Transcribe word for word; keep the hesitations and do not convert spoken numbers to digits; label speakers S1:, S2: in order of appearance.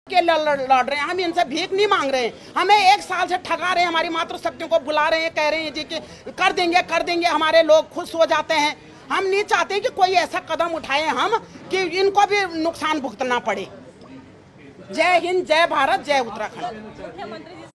S1: के लड़ रहे हैं, हम इनसे भीख नहीं मांग रहे हैं। हमें एक साल से ठगा रहे हैं, हमारी मातृशक्तियों को बुला रहे हैं, कह रहे हैं जी कि कर देंगे कर देंगे, हमारे लोग खुश हो जाते हैं। हम नहीं चाहते कि कोई ऐसा कदम उठाए हम कि इनको भी नुकसान भुगतना पड़े। जय हिंद, जय भारत, जय उत्तराखंड।